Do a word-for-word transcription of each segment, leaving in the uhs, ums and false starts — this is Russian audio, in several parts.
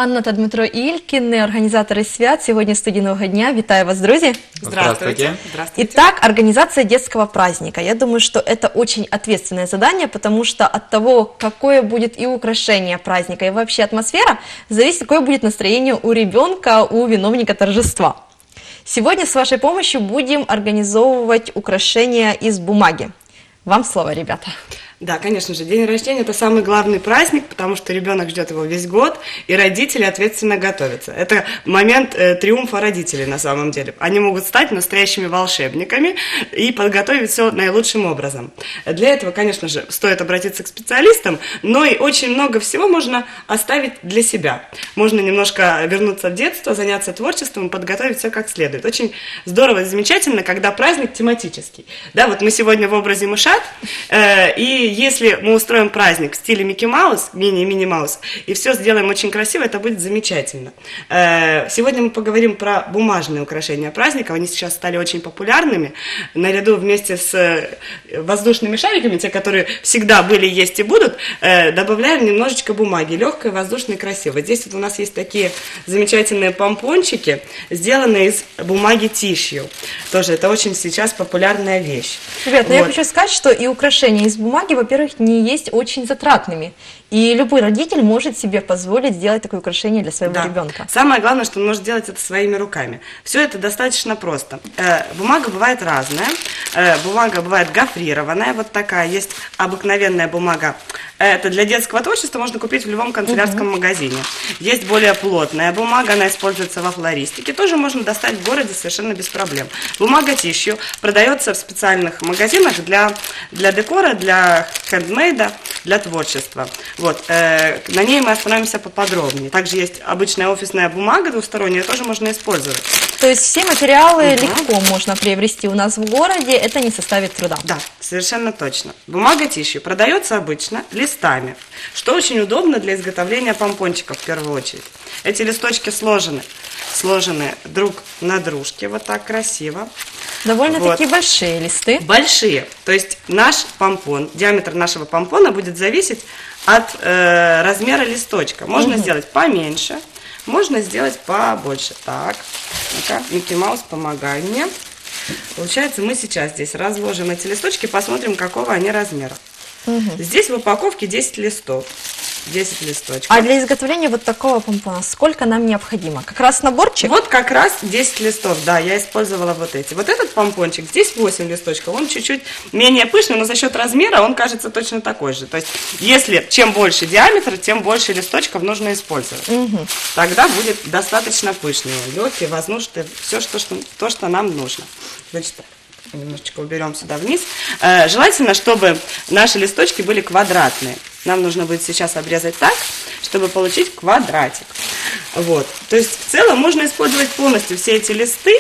Анна та Дмитро Ількіни, организаторы «Свят». Сегодня студия «Нового дня». Витаю вас, друзья. Здравствуйте. Здравствуйте. Итак, организация детского праздника. Я думаю, что это очень ответственное задание, потому что от того, какое будет и украшение праздника, и вообще атмосфера, зависит, какое будет настроение у ребенка, у виновника торжества. Сегодня с вашей помощью будем организовывать украшения из бумаги. Вам слово, ребята. Да, конечно же, день рождения – это самый главный праздник, потому что ребенок ждет его весь год, и родители ответственно готовятся. Это момент э, триумфа родителей на самом деле. Они могут стать настоящими волшебниками и подготовить все наилучшим образом. Для этого, конечно же, стоит обратиться к специалистам, но и очень много всего можно оставить для себя. Можно немножко вернуться в детство, заняться творчеством, подготовить все как следует. Очень здорово и замечательно, когда праздник тематический. Да, вот мы сегодня в образе мышат, э, и если мы устроим праздник в стиле Микки Маус, мини-мини Маус, и все сделаем очень красиво, это будет замечательно. Сегодня мы поговорим про бумажные украшения праздника. Они сейчас стали очень популярными. Наряду вместе с воздушными шариками, те, которые всегда были, есть и будут, добавляем немножечко бумаги, легкой, воздушной, красивой. Здесь вот у нас есть такие замечательные помпончики, сделанные из бумаги тишью. Тоже это очень сейчас популярная вещь. Ребят, вот. Я хочу сказать, что и украшения из бумаги, во-первых, не есть очень затратными. И любой родитель может себе позволить сделать такое украшение для своего да. ребенка. Самое главное, что он может делать это своими руками. Все это достаточно просто. Э, бумага бывает разная. Э, бумага бывает гофрированная, вот такая. Есть обыкновенная бумага. Это для детского творчества можно купить в любом канцелярском угу. магазине. Есть более плотная бумага, она используется во флористике. Тоже можно достать в городе совершенно без проблем. Бумага тишью продается в специальных магазинах для, для декора, для хендмейда, для творчества. Вот, э, на ней мы остановимся поподробнее. Также есть обычная офисная бумага двусторонняя, тоже можно использовать. То есть все материалы угу. легко можно приобрести у нас в городе, это не составит труда. Да, совершенно точно. Бумага тишью продается обычно листами, что очень удобно для изготовления помпончиков в первую очередь. Эти листочки сложены, сложены друг на дружке, вот так красиво. Довольно-таки вот. большие листы. Большие, то есть наш помпон, диаметр нашего помпона будет зависеть от э, размера листочка. Можно угу. сделать поменьше, можно сделать побольше. Так, ну-ка, Микки Маус, помогай мне. Получается, мы сейчас здесь разложим эти листочки, посмотрим, какого они размера. Угу. Здесь в упаковке десять листов. десять листочков. А для изготовления вот такого помпона сколько нам необходимо? Как раз наборчик? Вот как раз десять листов, да, я использовала вот эти. Вот этот помпончик, здесь восемь листочков, он чуть-чуть менее пышный, но за счет размера он кажется точно такой же. То есть, если чем больше диаметр, тем больше листочков нужно использовать. Угу. Тогда будет достаточно пышный, легкий, воздушный, все, что, что, то, что нам нужно. Значит, немножечко уберем сюда вниз. Э, желательно, чтобы наши листочки были квадратные. Нам нужно будет сейчас обрезать так, чтобы получить квадратик. Вот. То есть в целом можно использовать полностью все эти листы,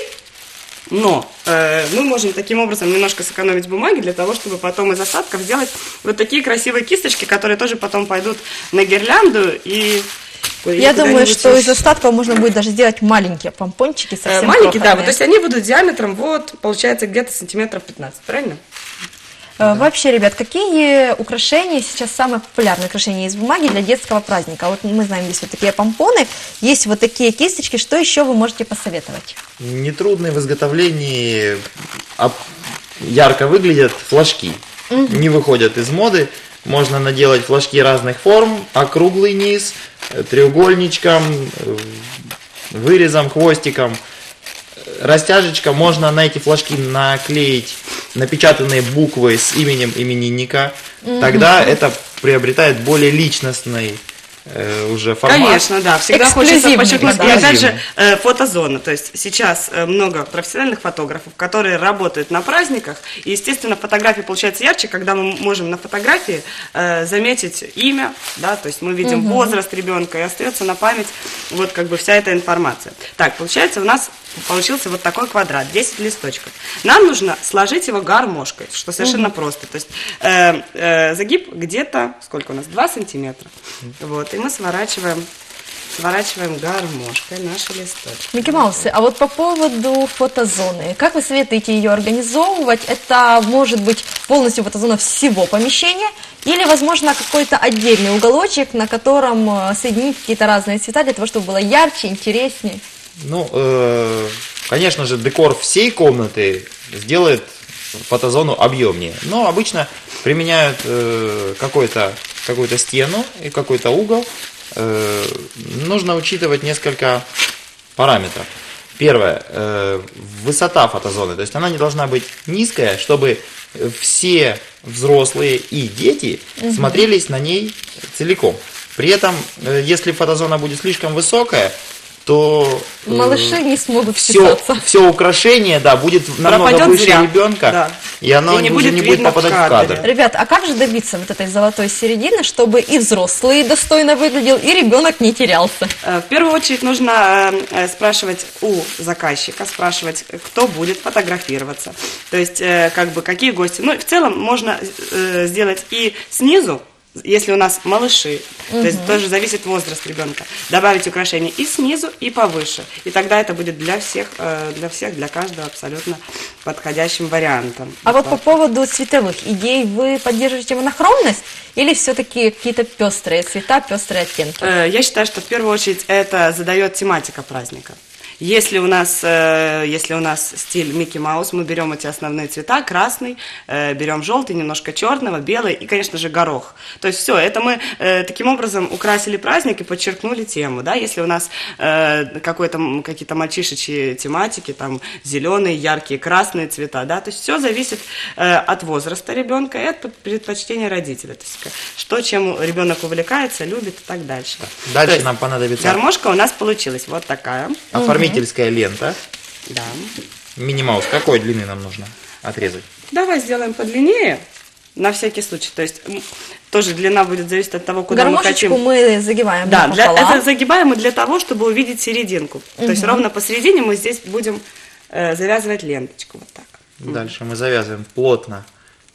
но э, мы можем таким образом немножко сэкономить бумаги для того, чтобы потом из осадков сделать вот такие красивые кисточки, которые тоже потом пойдут на гирлянду и... Я думаю, что из остатков можно будет даже сделать маленькие помпончики, совсем маленькие, да, вот, то есть они будут диаметром, вот, получается, где-то сантиметров пятнадцать, правильно? Да. Вообще, ребят, какие украшения сейчас самые популярные украшения из бумаги для детского праздника? Вот мы знаем, есть вот такие помпоны, есть вот такие кисточки, что еще вы можете посоветовать? Нетрудные в изготовлении, ярко выглядят флажки, угу. не выходят из моды. Можно наделать флажки разных форм, округлый низ, треугольничком, вырезом, хвостиком, растяжечка. Можно на эти флажки наклеить напечатанные буквы с именем именинника. Mm-hmm. Тогда это приобретает более личностный э, уже формат. Конечно, да. Всегда хочется подчеркнуть. И опять же, э, фотозона. То есть сейчас э, много профессиональных фотографов, которые работают на праздниках. И, естественно, фотографии получаются ярче, когда мы можем на фотографии э, заметить имя, да, то есть мы видим угу. возраст ребенка, и остается на память вот как бы вся эта информация. Так, получается, у нас получился вот такой квадрат, десять листочков. Нам нужно сложить его гармошкой, что совершенно угу. просто. То есть э, э, загиб где-то, сколько у нас, два сантиметра. Вот, и мы сворачиваем сворачиваем гармошкой наши листочки. Микки Маусы, а вот по поводу фотозоны, как вы советуете ее организовывать? Это может быть полностью фотозона всего помещения или, возможно, какой-то отдельный уголочек, на котором э, соединить какие-то разные цвета для того, чтобы было ярче, интереснее? Ну, э, конечно же, декор всей комнаты сделает фотозону объемнее. Но обычно применяют э, какой-то, какую-то стену и какой-то угол. Э, нужно учитывать несколько параметров. Первое, э, высота фотозоны. То есть она не должна быть низкая, чтобы все взрослые и дети угу. смотрелись на ней целиком. При этом, э, если фотозона будет слишком высокая, то малыши не смогут все, вписаться. Все украшение, да, будет намного пропадет выше зря. ребенка, да. И оно и не уже будет не будет попадать в кадр. Ребят, а как же добиться вот этой золотой середины, чтобы и взрослый достойно выглядел, и ребенок не терялся? В первую очередь нужно спрашивать у заказчика, спрашивать, кто будет фотографироваться. То есть, как бы, какие гости. Ну, в целом, можно сделать и снизу, если у нас малыши, угу. то есть тоже зависит возраст ребенка, добавить украшения и снизу, и повыше. И тогда это будет для всех, для всех, для каждого абсолютно подходящим вариантом. А вот по поводу цветовых идей, вы поддерживаете монохромность или все-таки какие-то пестрые цвета, пестрые оттенки? Я считаю, что в первую очередь это задает тематика праздника. Если у нас, э, если у нас стиль Микки Маус, мы берем эти основные цвета, красный, э, берем желтый, немножко черного, белый и, конечно же, горох. То есть все, это мы э, таким образом украсили праздник и подчеркнули тему, да. Если у нас э, какой-то, какие-то мальчишечьи тематики, там зеленые, яркие, красные цвета, да, то есть все зависит э, от возраста ребенка и от предпочтения родителя. То есть что, чем ребенок увлекается, любит и так дальше. Дальше нам понадобится... Гармошка у нас получилась вот такая. Оформительская лента. Да. Микки Маус, какой длины нам нужно отрезать? Давай сделаем подлиннее, на всякий случай. То есть тоже длина будет зависеть от того, куда мы хотим. Гармошечку мы загибаем. Да, для, это загибаем мы для того, чтобы увидеть серединку. Угу. То есть ровно посередине мы здесь будем э, завязывать ленточку. Вот так. Дальше мы завязываем плотно,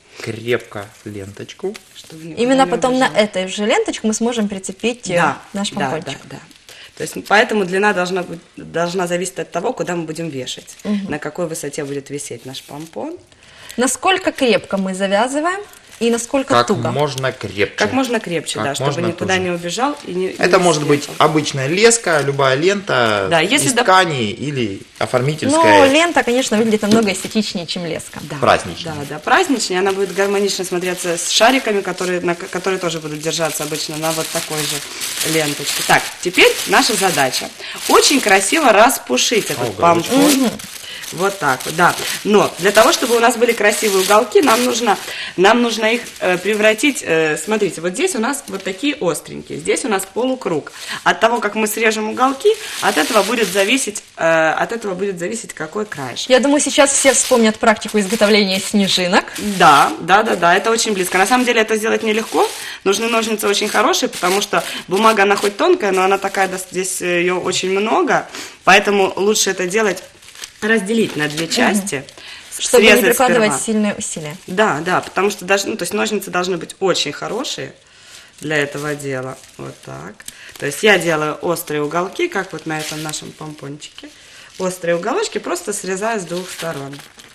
крепко ленточку. Именно потом убежало. На этой же ленточку мы сможем прицепить да, наш помпончик. Да, да, да. То есть, поэтому длина должна, быть, должна зависеть от того, куда мы будем вешать, угу. на какой высоте будет висеть наш помпон. Насколько крепко мы завязываем и насколько как туго? Как можно крепче. Как можно крепче, как да, чтобы никуда туже. Не убежал. И не, Это не может съехал. Быть обычная леска, любая лента да, если из доп... ткани или оформительская. Ну, лента, конечно, выглядит намного эстетичнее, чем леска. Да, праздничнее. Да, да, праздничнее. Она будет гармонично смотреться с шариками, которые, на, которые тоже будут держаться обычно на вот такой же ленточке. Так, теперь наша задача. Очень красиво распушить этот помпон. Вот так вот, да. Но для того, чтобы у нас были красивые уголки, нам нужно, нам нужно их э, превратить, э, смотрите, вот здесь у нас вот такие остренькие, здесь у нас полукруг. От того, как мы срежем уголки, от этого будет зависеть, э, от этого будет зависеть какой краешек. Я думаю, сейчас все вспомнят практику изготовления снежинок. Да, да, да, да, это очень близко. На самом деле это сделать нелегко, нужны ножницы очень хорошие, потому что бумага, она хоть тонкая, но она такая, здесь ее очень много, поэтому лучше это делать... разделить на две части, угу. чтобы не прикладывать сперва. Сильные усилия. Да, да, потому что даже, ну, то есть ножницы должны быть очень хорошие для этого дела. Вот так. То есть я делаю острые уголки, как вот на этом нашем помпончике. Острые уголочки просто срезаю с двух сторон.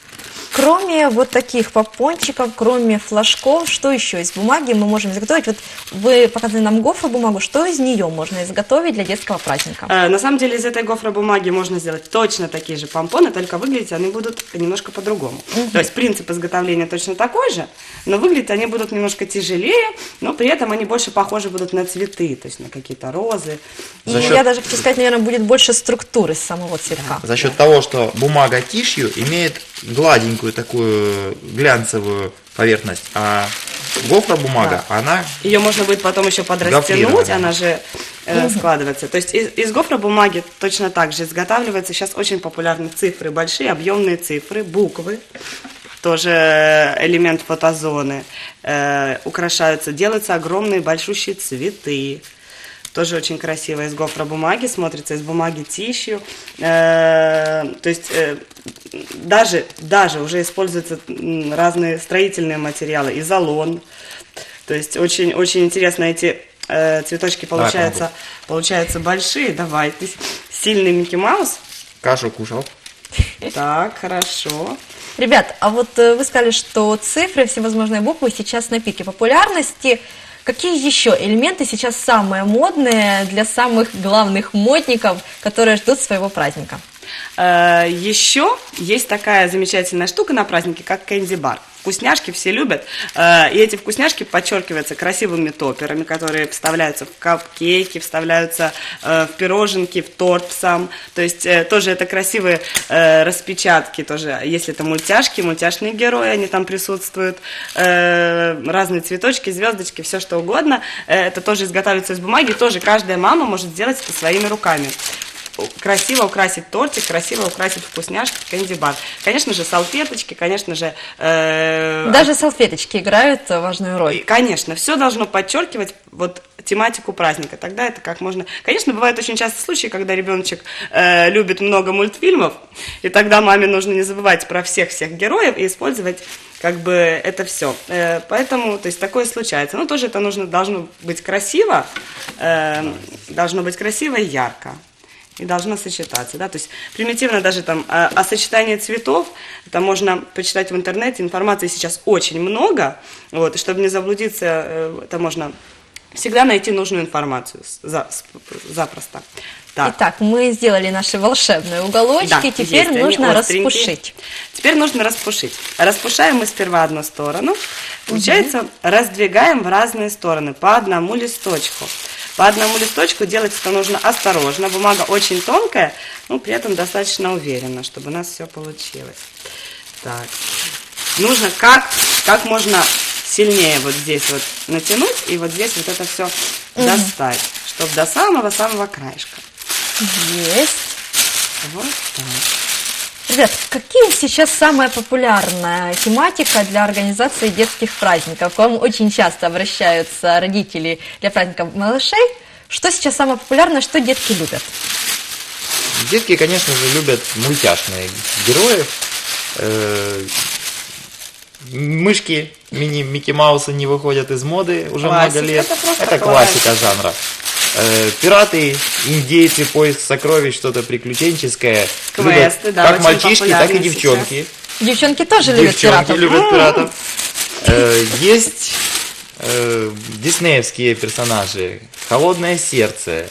Кроме вот таких помпончиков, кроме флажков, что еще из бумаги мы можем изготовить? Вот вы показали нам гофробумагу, что из нее можно изготовить для детского праздника? Э, на самом деле из этой гофробумаги можно сделать точно такие же помпоны, только выглядеть они будут немножко по-другому. Угу. То есть принцип изготовления точно такой же, но выглядеть они будут немножко тяжелее, но при этом они больше похожи будут на цветы, то есть на какие-то розы. И счет... я даже хочу сказать, наверное, будет больше структуры самого цветка. За счет да. того, что бумага тишью имеет гладенькую такую глянцевую поверхность, а гофробумага, да. она... Ее можно будет потом еще подрастянуть, она же э, угу. складывается. То есть из, из гофробумаги точно так же изготавливается. Сейчас очень популярны цифры, большие объемные цифры, буквы. Тоже элемент фотозоны. Э, украшаются, делаются огромные большущие цветы. Тоже очень красиво из гофробумаги, смотрится из бумаги тишью. Э, то есть э, даже, даже уже используются разные строительные материалы, изолон. То есть очень, очень интересно эти э, цветочки получаются, получаются большие. Давай, ты сильный Микки Маус. Кашу кушал. Так, хорошо. Ребят, а вот э, вы сказали, что цифры, всевозможные буквы сейчас на пике популярности. Какие еще элементы сейчас самые модные для самых главных модников, которые ждут своего праздника? Э, еще есть такая замечательная штука на празднике, как кэнди-бар. Вкусняшки все любят, э, и эти вкусняшки подчеркиваются красивыми топперами, которые вставляются в капкейки, вставляются э, в пироженки, в торт сам. То есть э, тоже это красивые э, распечатки, тоже, если это мультяшки, мультяшные герои, они там присутствуют, э, разные цветочки, звездочки, все что угодно. Э, это тоже изготавливается из бумаги, тоже каждая мама может сделать это своими руками. Красиво украсить тортик, красиво украсить вкусняшки, кэнди-бар. Конечно же, салфеточки, конечно же... Э, Даже салфеточки играют важную роль. Конечно, все должно подчеркивать вот тематику праздника. Тогда это как можно... Конечно, бывают очень часто случаи, когда ребеночек э, любит много мультфильмов, и тогда маме нужно не забывать про всех-всех героев и использовать как бы это все. Э, поэтому, то есть, такое случается. Но тоже это нужно, должно быть красиво, э, должно быть красиво и ярко. И должно сочетаться, да, то есть примитивно даже там о, о сочетании цветов, это можно почитать в интернете, информации сейчас очень много, вот, и чтобы не заблудиться, это можно всегда найти нужную информацию за, запросто. Так. Итак, мы сделали наши волшебные уголочки, да, теперь есть, нужно распушить. Теперь нужно распушить. Распушаем мы сперва одну сторону, получается, угу. раздвигаем в разные стороны по одному листочку. По одному листочку делать это нужно осторожно, бумага очень тонкая, но при этом достаточно уверенно, чтобы у нас все получилось. Так, нужно как, как можно сильнее вот здесь вот натянуть и вот здесь вот это все угу. достать, чтобы до самого-самого краешка. Есть. Вот так. Ребят, какие сейчас самая популярная тематика для организации детских праздников? К вам очень часто обращаются родители для праздников малышей. Что сейчас самое популярное, что детки любят? Детки, конечно же, любят мультяшные героев. Мышки мини Микки Мауса не выходят из моды уже Классика, много лет. Это, это классика жанра. Пираты, индейцы, поиск сокровищ, что-то приключенческое. Квесты, любят да, как мальчишки, так и девчонки. Сейчас. Девчонки тоже любят девчонки пиратов. любят пиратов. Есть диснеевские персонажи. Холодное сердце.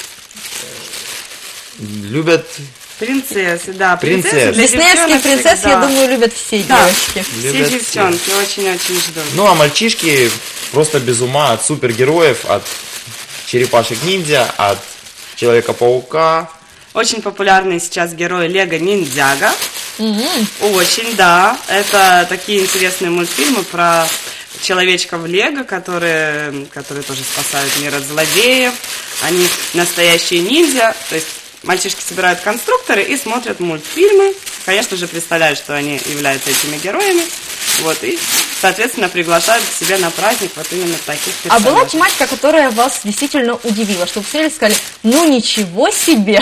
Любят... Принцессы, да. Принцессы. Диснеевских принцесс, я думаю, любят все да. девочки. Все любят девчонки очень-очень ждут. Ну, а мальчишки просто без ума от супергероев, от черепашек-ниндзя, от Человека-паука. Очень популярные сейчас герои Лего Ниндзяго. Mm-hmm. Очень, да. Это такие интересные мультфильмы про человечков Лего, которые, которые тоже спасают мир от злодеев. Они настоящие ниндзя. То есть мальчишки собирают конструкторы и смотрят мультфильмы. Конечно же, представляют, что они являются этими героями. Вот, и, соответственно, приглашают к себе на праздник вот именно таких персонажей. А была тематика, которая вас действительно удивила, что вы посмотрели и сказали, ну ничего себе!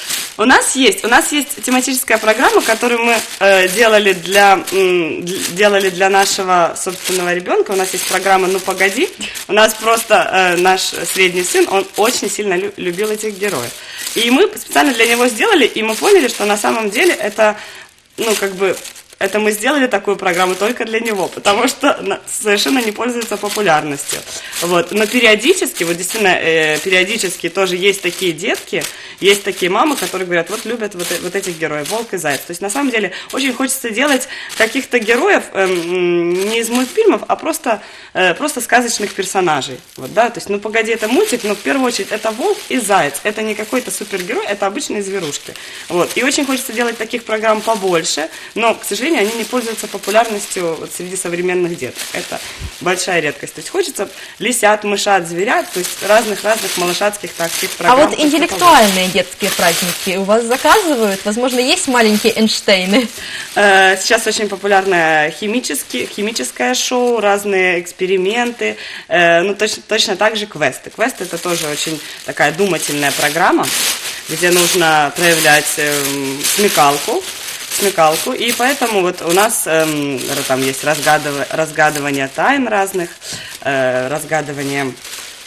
У нас есть, у нас есть тематическая программа, которую мы э, делали для, м, делали для нашего собственного ребенка. У нас есть программа «Ну погоди». У нас просто э, наш средний сын, он очень сильно лю- любил этих героев. И мы специально для него сделали, и мы поняли, что на самом деле это, ну, как бы... Это мы сделали такую программу только для него, потому что совершенно не пользуется популярностью. Вот. Но периодически, вот действительно, э, периодически тоже есть такие детки, есть такие мамы, которые говорят, вот любят вот, вот этих героев, волк и заяц. То есть на самом деле очень хочется делать каких-то героев э, не из мультфильмов, а просто, э, просто сказочных персонажей. Вот, да? То есть, ну погоди, это мультик, но в первую очередь это волк и заяц. Это не какой-то супергерой, это обычные зверушки. Вот. И очень хочется делать таких программ побольше, но, к сожалению, они не пользуются популярностью вот среди современных деток. Это большая редкость. То есть хочется лисят, мышат, зверят, то есть разных-разных малышатских таких программ. А вот интеллектуальные детские праздники у вас заказывают? Возможно, есть маленькие Эйнштейны? Сейчас очень популярное химические, химическое шоу, разные эксперименты, ну точно, точно так же квесты. Квесты это тоже очень такая думательная программа, где нужно проявлять смекалку, смекалку, и поэтому вот у нас эм, там есть разгадыв... разгадывание тайн разных, э, разгадывание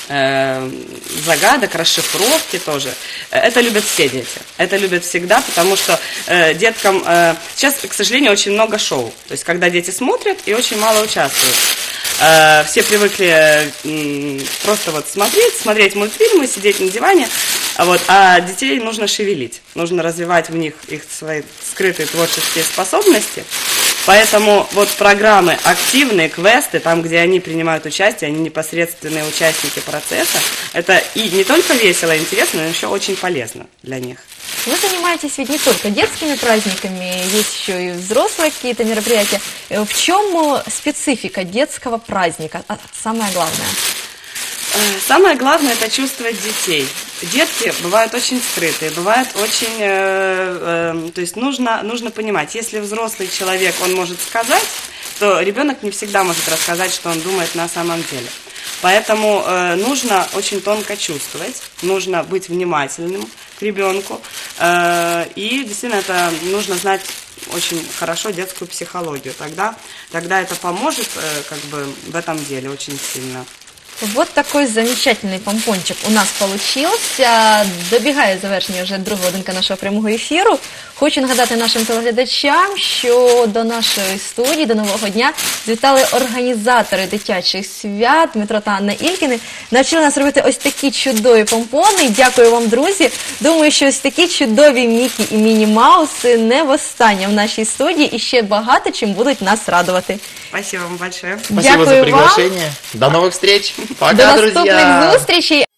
э, загадок, расшифровки тоже. Это любят все дети. Это любят всегда, потому что э, деткам... Э, сейчас, к сожалению, очень много шоу. То есть, когда дети смотрят и очень мало участвуют. Э, все привыкли э, просто вот смотреть, смотреть мультфильмы, сидеть на диване. Вот, а детей нужно шевелить. Нужно развивать в них их свои скрытые творческие способности. Поэтому вот программы активные, квесты, там, где они принимают участие, они непосредственные участники процесса, это и не только весело и интересно, но еще очень полезно для них. Вы занимаетесь ведь не только детскими праздниками, есть еще и взрослые какие-то мероприятия. В чем специфика детского праздника? Самое главное. Самое главное – это чувствовать детей. Детки бывают очень скрытые, бывают очень… Э, э, то есть нужно, нужно понимать, если взрослый человек, он может сказать, то ребенок не всегда может рассказать, что он думает на самом деле. Поэтому э, нужно очень тонко чувствовать, нужно быть внимательным к ребенку. Э, и действительно это нужно знать очень хорошо детскую психологию. Тогда, тогда это поможет э, как бы в этом деле очень сильно. Вот такий замечательний помпончик у нас получився. Добігає завершення вже друга годинка нашого прямого ефіру. Хочу нагадати нашим телеглядачам, що до нашої студії, до Нового дня завітали організатори дитячих свят Дмитро та Анна Ількіни. Навчили нас робити ось такі чудові помпони. Дякую вам, друзі. Думаю, що ось такі чудові Мікі і Міні Мауси не востаннє в нашій студії і ще багато чим будуть нас радувати. Спасибо вам большое. Спасибо Дякую за вам. приглашение. До новых встреч. Пока, До друзья. наступних зустрічей.